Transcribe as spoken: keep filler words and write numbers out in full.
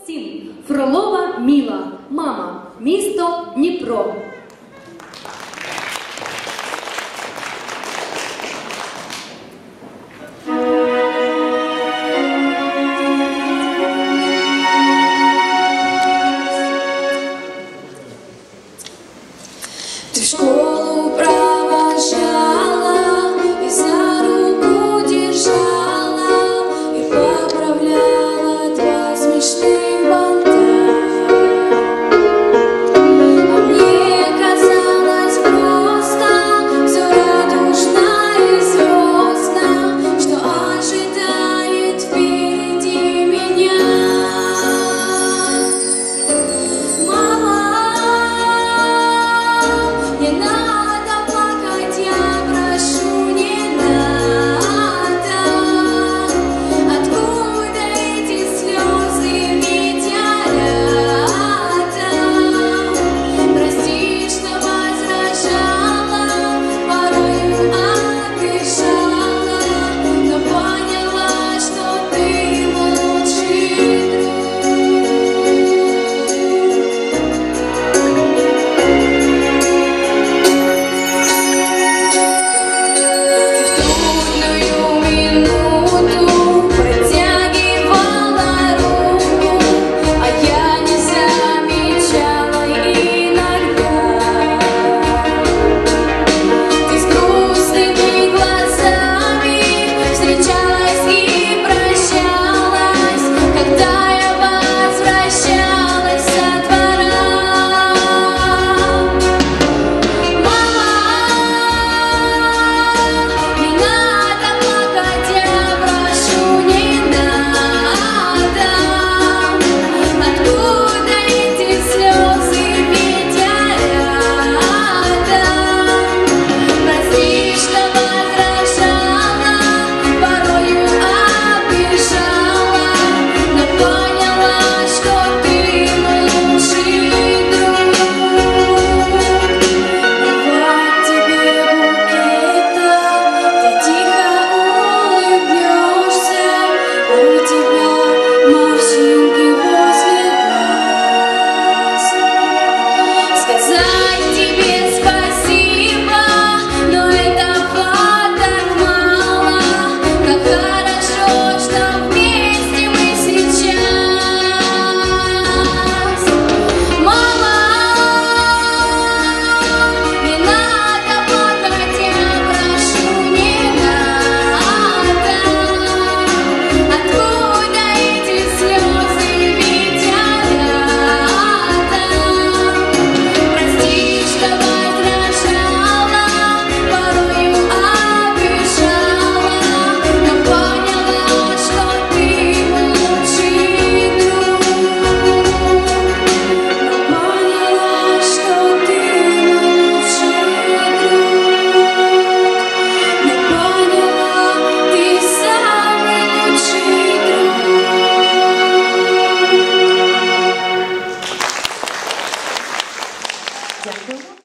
Син Фролова Міла, мама, місто Дніпро. Ты в школу провожала и за руку держала и поправляла два смешных банта. А мне казалось просто все радужно и звездно, что ожидает впереди меня. Не надо плакать, я прошу, не надо. Откуда эти слезы, ведь я рядом. Прости, что возражала, порою обижала, но поняла, что ты мой лучший друг. Дякую.